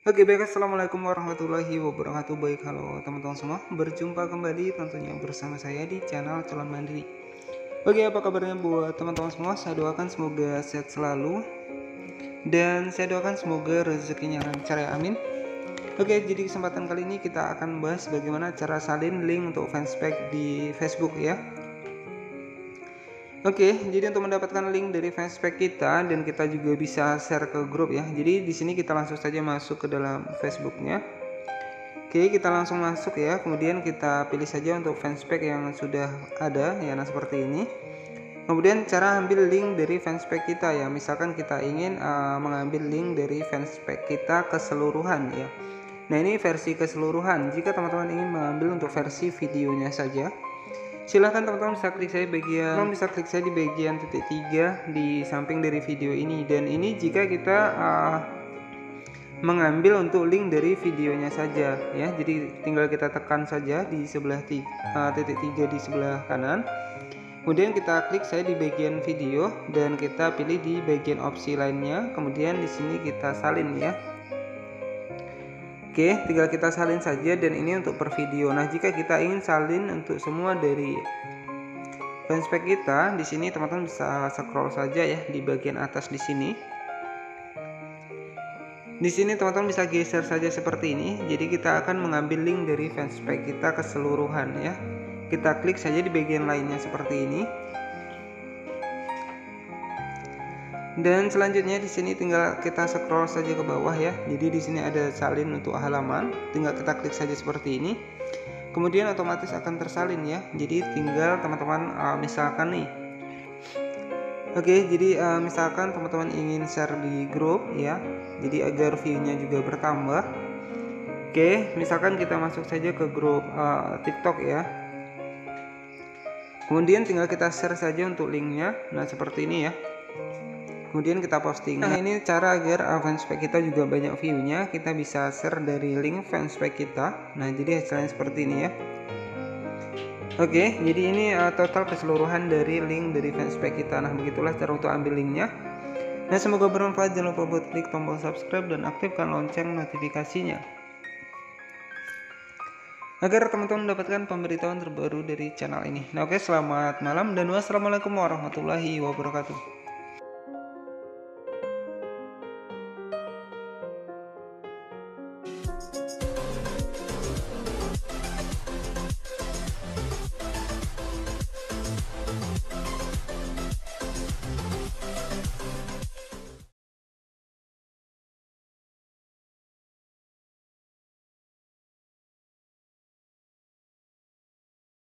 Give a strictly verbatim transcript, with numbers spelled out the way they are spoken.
Oke baik, assalamualaikum warahmatullahi wabarakatuh. Baik, halo teman-teman semua, berjumpa kembali tentunya bersama saya di channel Calon Mandiri. Oke, apa kabarnya buat teman-teman semua? Saya doakan semoga sehat selalu, dan saya doakan semoga rezekinya lancar ya, amin. Oke, jadi kesempatan kali ini kita akan bahas bagaimana cara salin link untuk fanspage di Facebook ya. Oke, jadi untuk mendapatkan link dari fanspage kita dan kita juga bisa share ke grup ya. Jadi di sini kita langsung saja masuk ke dalam Facebooknya. Oke, kita langsung masuk ya. Kemudian kita pilih saja untuk fanspage yang sudah ada ya, nah seperti ini. Kemudian cara ambil link dari fanspage kita ya. Misalkan kita ingin uh, mengambil link dari fanspage kita keseluruhan ya. Nah, ini versi keseluruhan. Jika teman-teman ingin mengambil untuk versi videonya saja, silahkan teman-teman bisa klik saya bagian teman bisa klik saya di bagian titik tiga di samping dari video ini. Dan ini jika kita uh, mengambil untuk link dari videonya saja ya. Jadi tinggal kita tekan saja di sebelah tiga, uh, titik tiga di sebelah kanan. Kemudian kita klik saya di bagian video dan kita pilih di bagian opsi lainnya. Kemudian di sini kita salin ya. Oke, tinggal kita salin saja, dan ini untuk per video. Nah, jika kita ingin salin untuk semua dari fanspage kita, di sini teman-teman bisa scroll saja ya di bagian atas di sini. Di sini teman-teman bisa geser saja seperti ini. Jadi kita akan mengambil link dari fanspage kita keseluruhan ya. Kita klik saja di bagian lainnya seperti ini. Dan selanjutnya di sini tinggal kita scroll saja ke bawah ya. Jadi di sini ada salin untuk halaman, tinggal kita klik saja seperti ini. Kemudian otomatis akan tersalin ya. Jadi tinggal teman-teman uh, misalkan nih. Oke, jadi uh, misalkan teman-teman ingin share di grup ya. Jadi agar view-nya juga bertambah. Oke, misalkan kita masuk saja ke grup uh, TikTok ya. Kemudian tinggal kita share saja untuk linknya. Nah, seperti ini ya. Kemudian kita posting. Nah, ini cara agar uh, fanspage kita juga banyak view-nya. Kita bisa share dari link fanspage kita. Nah, jadi hasilnya seperti ini ya. Oke, jadi ini uh, total keseluruhan dari link dari fanspage kita. Nah, begitulah cara untuk ambil linknya. Nah, semoga bermanfaat. Jangan lupa buat klik tombol subscribe dan aktifkan lonceng notifikasinya, agar teman-teman mendapatkan pemberitahuan terbaru dari channel ini. Nah, oke, selamat malam dan wassalamualaikum warahmatullahi wabarakatuh.